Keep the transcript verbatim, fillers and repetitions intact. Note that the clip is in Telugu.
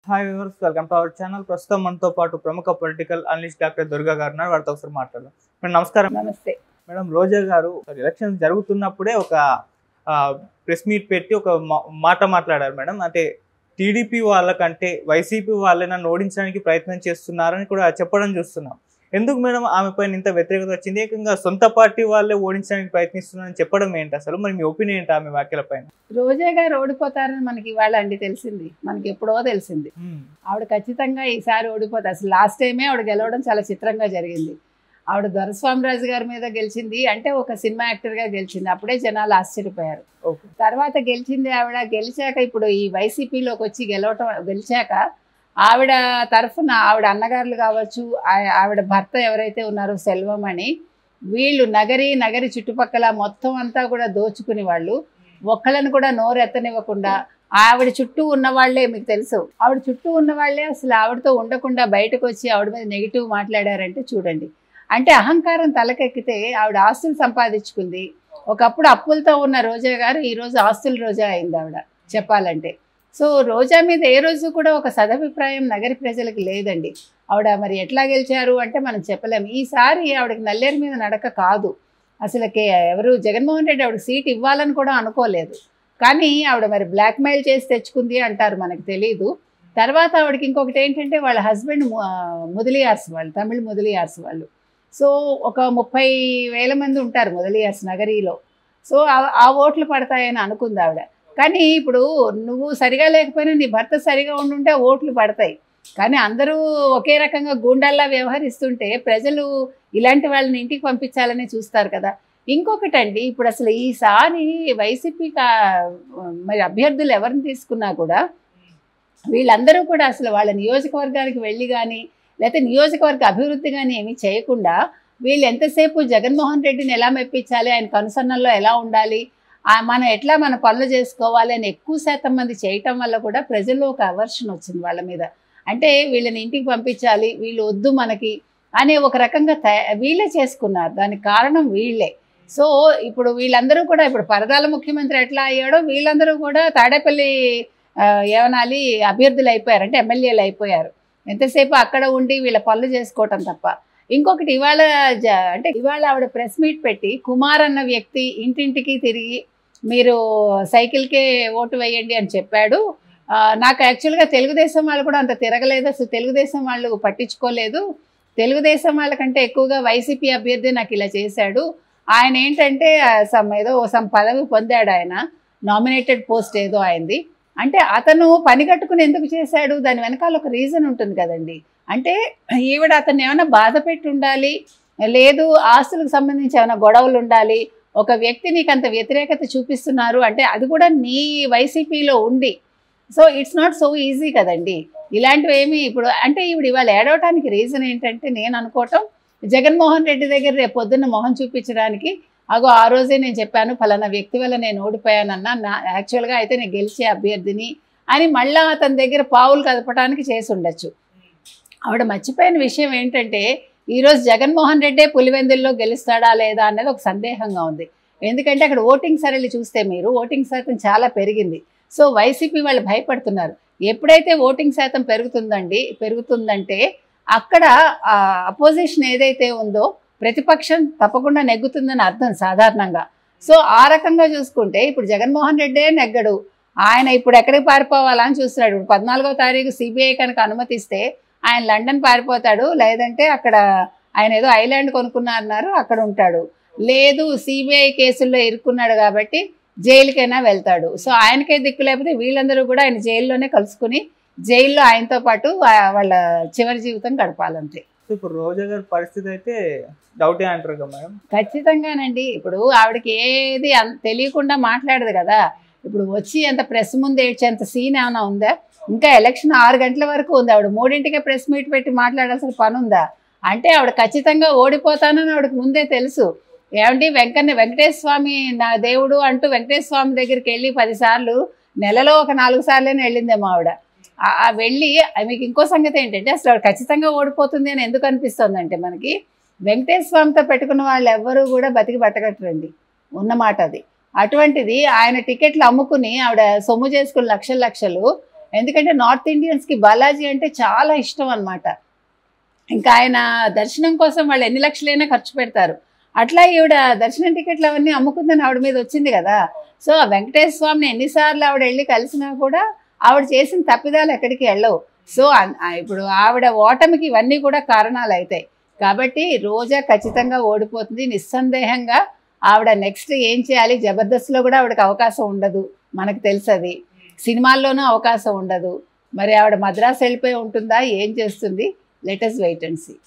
Hi viewers, welcome to our channel. ప్రస్తుతం మనతో పాటు ప్రముఖ పొలిటికల్ అనలిస్ట్ డాక్టర్ దుర్గా గారు ఉన్నారు. వారితో ఒకసారి మాట్లాడదాం. మేడం నమస్కారం. నమస్తే మేడం, రోజా గారు ఎలక్షన్స్ జరుగుతున్నప్పుడే ఒక ప్రెస్ మీట్ పెట్టి ఒక మాట మాట్లాడారు మేడం. అంటే టీడీపీ వాళ్ళకంటే వైసీపీ వాళ్ళని నన్ను ఓడించడానికి ప్రయత్నం చేస్తున్నారని కూడా చెప్పడం చూస్తున్నాం. ఎందుకు మేడం ఆమె పైన ఇంత వ్యతిరేకత వచ్చింది? ఏకంగా సొంత పార్టీ వాళ్ళే ఓడించడానికి ప్రయత్నిస్తున్నారని చెప్పడం ఏంటి అసలు? మరి మీ ఒపీనియన్ ఏంటి ఆమె వ్యాఖ్యల పైన? రోజా గారు ఓడిపోతారని మనకి ఇవాళ అండి తెలిసింది, మనకి ఎప్పుడో తెలిసింది. ఆవిడ ఖచ్చితంగా ఈసారి ఓడిపోతారు. అసలు లాస్ట్ టైమే ఆవిడ గెలవడం చాలా చిత్రంగా జరిగింది. ఆవిడ దొరస్వామిరాజు గారి మీద గెలిచింది అంటే ఒక సినిమా యాక్టర్గా గెలిచింది. అప్పుడే జనాలు ఆశ్చర్యపోయారు. తర్వాత గెలిచింది ఆవిడ. గెలిచాక ఇప్పుడు ఈ వైసీపీలోకి వచ్చి గెలవటం గెలిచాక ఆవిడ తరఫున ఆవిడ అన్నగారులు కావచ్చు, ఆవిడ భర్త ఎవరైతే ఉన్నారో సెల్వం అని, వీళ్ళు నగరి నగరి చుట్టుపక్కల మొత్తం అంతా కూడా దోచుకుని వాళ్ళు ఒక్కళ్ళని కూడా నోరు ఎత్తనివ్వకుండా ఆవిడ చుట్టూ ఉన్న వాళ్ళే, మీకు తెలుసు ఆవిడ చుట్టూ ఉన్న వాళ్ళే అసలు ఆవిడతో ఉండకుండా బయటకు వచ్చి ఆవిడ మీద నెగిటివ్ మాట్లాడారంటే చూడండి. అంటే అహంకారం తలకెక్కితే ఆవిడ ఆస్తులు సంపాదించుకుంది. ఒకప్పుడు అప్పులతో ఉన్న రోజా గారు ఈరోజు ఆస్తుల రోజా అయింది ఆవిడ చెప్పాలంటే. సో రోజా మీద ఏ రోజు కూడా ఒక సదభిప్రాయం నగరి ప్రజలకు లేదండి. ఆవిడ మరి ఎట్లా గెలిచారు అంటే మనం చెప్పలేము. ఈసారి ఆవిడకి నల్లేరు మీద నడక కాదు అసలుకే. ఎవరు జగన్మోహన్ రెడ్డి ఆవిడకి సీట్ ఇవ్వాలని కూడా అనుకోలేదు. కానీ ఆవిడ మరి బ్లాక్మెయిల్ చేసి తెచ్చుకుంది అంటారు, మనకు తెలీదు. తర్వాత ఆవిడకి ఇంకొకటి ఏంటంటే వాళ్ళ హస్బెండ్ ముదిలియార్స్ వాళ్ళు, తమిళ ముదిలియార్స్ వాళ్ళు. సో ఒక ముప్పై వేల మంది ఉంటారు ముదిలియార్స్ నగరీలో. సో ఆ ఓట్లు పడతాయని అనుకుంది ఆవిడ. కానీ ఇప్పుడు నువ్వు సరిగా లేకపోయినా నీ భర్త సరిగా ఉండుంటే ఓట్లు పడతాయి. కానీ అందరూ ఒకే రకంగా గూండాల్లా వ్యవహరిస్తుంటే ప్రజలు ఇలాంటి వాళ్ళని ఇంటికి పంపించాలని చూస్తారు కదా. ఇంకొకటి అండి, ఇప్పుడు అసలు ఈసారి వైసీపీ మరి అభ్యర్థులు ఎవరిని తీసుకున్నా కూడా వీళ్ళందరూ కూడా అసలు వాళ్ళ నియోజకవర్గానికి వెళ్ళి కానీ లేకపోతే నియోజకవర్గ అభివృద్ధి కానీ ఏమీ చేయకుండా వీళ్ళు ఎంతసేపు జగన్మోహన్ రెడ్డిని ఎలా మెప్పించాలి, ఆయన కనుసన్నల్లో ఎలా ఉండాలి, మనం ఎట్లా మన పనులు చేసుకోవాలి అని ఎక్కువ శాతం మంది చేయటం వల్ల కూడా ప్రజల్లో ఒక అవర్షన్ వచ్చింది వాళ్ళ మీద. అంటే వీళ్ళని ఇంటికి పంపించాలి, వీళ్ళు వద్దు మనకి అనే ఒక రకంగా వీళ్ళే చేసుకున్నారు. దానికి కారణం వీళ్ళే. సో ఇప్పుడు వీళ్ళందరూ కూడా ఇప్పుడు పరదాల ముఖ్యమంత్రి ఎట్లా అయ్యాడో వీళ్ళందరూ కూడా తాడేపల్లి ఏమనాలి అభ్యర్థులు అయిపోయారు, అంటే ఎమ్మెల్యేలు అయిపోయారు. ఎంతసేపు అక్కడ ఉండి వీళ్ళ పనులు చేసుకోవటం తప్ప. ఇంకొకటి ఇవాళ అంటే ఇవాళ ఆవిడ ప్రెస్ మీట్ పెట్టి కుమార్ అన్న వ్యక్తి ఇంటింటికి తిరిగి మీరు సైకిల్కే ఓటు వేయండి అని చెప్పాడు. నాకు యాక్చువల్గా తెలుగుదేశం వాళ్ళు కూడా అంత తిరగలేదు, అసలు తెలుగుదేశం వాళ్ళు పట్టించుకోలేదు. తెలుగుదేశం వాళ్ళకంటే ఎక్కువగా వైసీపీ అభ్యర్థి నాకు ఇలా చేశాడు. ఆయన ఏంటంటే సమ్ ఏదో సమ్ పదవి పొందాడు, ఆయన నామినేటెడ్ పోస్ట్ ఏదో అయింది. అంటే అతను పని కట్టుకుని ఎందుకు చేశాడు, దాని వెనకాల ఒక రీజన్ ఉంటుంది కదండి. అంటే ఈవిడ అతన్ని ఏమైనా బాధ పెట్టి ఉండాలి, లేదు ఆస్తులకు సంబంధించి ఏమైనా గొడవలు ఉండాలి. ఒక వ్యక్తి నీకు అంత వ్యతిరేకత చూపిస్తున్నారు అంటే అది కూడా నీ వైసీపీలో ఉండి. So it's not so easy కదండి ఇలాంటివి ఏమి. ఇప్పుడు అంటే ఈవిడ ఇవాళ ఏడవటానికి రీజన్ ఏంటంటే నేను అనుకోవటం జగన్మోహన్ రెడ్డి దగ్గర రేపు పొద్దున్న మొహం చూపించడానికి, అగో ఆ రోజే నేను చెప్పాను ఫలానా వ్యక్తి వల్ల నేను ఓడిపోయానన్నా, నా యాక్చువల్గా అయితే నేను గెలిచే అభ్యర్థిని అని మళ్ళీ అతని దగ్గర పావులు కదపడానికి చేసి ఉండొచ్చు. ఆవిడ మర్చిపోయిన విషయం ఏంటంటే ఈరోజు జగన్మోహన్ రెడ్డే పులివెందుల్లో గెలుస్తాడా లేదా అన్నది ఒక సందేహంగా ఉంది. ఎందుకంటే అక్కడ ఓటింగ్ సరళి చూస్తే మీరు ఓటింగ్ శాతం చాలా పెరిగింది. సో వైసీపీ వాళ్ళు భయపడుతున్నారు. ఎప్పుడైతే ఓటింగ్ శాతం పెరుగుతుందండి పెరుగుతుందంటే అక్కడ అపోజిషన్ ఏదైతే ఉందో ప్రతిపక్షం తప్పకుండా నెగ్గుతుందని అర్థం సాధారణంగా. సో ఆ రకంగా చూసుకుంటే ఇప్పుడు జగన్మోహన్ రెడ్డే నెగ్గడు, ఆయన ఇప్పుడు ఎక్కడికి పారిపోవాలని చూస్తున్నాడు. ఇప్పుడు పద్నాలుగో తారీఖు సిబిఐ కనుక అనుమతిస్తే ఆయన లండన్ పారిపోతాడు, లేదంటే అక్కడ ఆయన ఏదో ఐలాండ్ కొనుక్కున్నా అన్నారు అక్కడ ఉంటాడు, లేదు సిబిఐ కేసుల్లో ఇరుక్కున్నాడు కాబట్టి జైలుకైనా వెళ్తాడు. సో ఆయనకే దిక్కు లేకపోతే వీళ్ళందరూ కూడా ఆయన జైల్లోనే కలుసుకుని జైల్లో ఆయనతో పాటు వాళ్ళ చివరి జీవితం గడపాలంతే. ఇప్పుడు రోజా గారి పరిస్థితి అయితే డౌటే అంటారు కదా మేడం? ఖచ్చితంగానండి. ఇప్పుడు ఆవిడకి ఏది తెలియకుండా మాట్లాడదు కదా. ఇప్పుడు వచ్చి అంత ప్రెస్ ముందు ఏడ్చేంత సీన్ ఏమైనా ఉందా? ఇంకా ఎలక్షన్ ఆరు గంటల వరకు ఉంది. ఆవిడ మూడింటికే ప్రెస్ మీట్ పెట్టి మాట్లాడాల్సిన పని ఉందా? అంటే ఆవిడ ఖచ్చితంగా ఓడిపోతానని ఆవిడకి ముందే తెలుసు. ఏమంటే వెంకన్న వెంకటేశ్వర స్వామి నా దేవుడు అంటూ వెంకటేశ్వర స్వామి దగ్గరికి వెళ్ళి పదిసార్లు నెలలో ఒక నాలుగు సార్లనే వెళ్ళిందేమో ఆవిడ. వెళ్ళి మీకు ఇంకో సంగతి ఏంటంటే అసలు ఆవిడ ఖచ్చితంగా ఓడిపోతుంది అని ఎందుకు అనిపిస్తుంది అంటే మనకి వెంకటేశ్వర స్వామితో పెట్టుకున్న వాళ్ళు ఎవ్వరూ కూడా బతికి పట్టగట్టరండి, ఉన్నమాట అది. అటువంటిది ఆయన టికెట్లు అమ్ముకుని ఆవిడ సొమ్ము చేసుకుని లక్షల లక్షలు ఎందుకంటే నార్త్ ఇండియన్స్కి బాలాజీ అంటే చాలా ఇష్టం అనమాట. ఇంకా ఆయన దర్శనం కోసం వాళ్ళు ఎన్ని లక్షలైనా ఖర్చు పెడతారు. అట్లా ఈవిడ దర్శనం టికెట్లు అవన్నీ అమ్ముకుందని ఆవిడ మీద వచ్చింది కదా. సో ఆ వెంకటేశ్వర స్వామిని ఎన్నిసార్లు ఆవిడ వెళ్ళి కలిసినా కూడా ఆవిడ చేసిన తప్పిదాలు ఎక్కడికి వెళ్ళవు. సో ఇప్పుడు ఆవిడ ఓటమికి ఇవన్నీ కూడా కారణాలు అవుతాయి. కాబట్టి రోజా ఖచ్చితంగా ఓడిపోతుంది నిస్సందేహంగా. ఆవిడ నెక్స్ట్ ఏం చేయాలి, జబర్దస్త్లో కూడా ఆవిడకి అవకాశం ఉండదు, మనకు తెలుసు. అది సినిమాల్లోనూ అవకాశం ఉండదు. మరి ఆవిడ మద్రాసు వెళ్ళిపోయి ఉంటుందా, ఏం చేస్తుంది? Let us wait and see.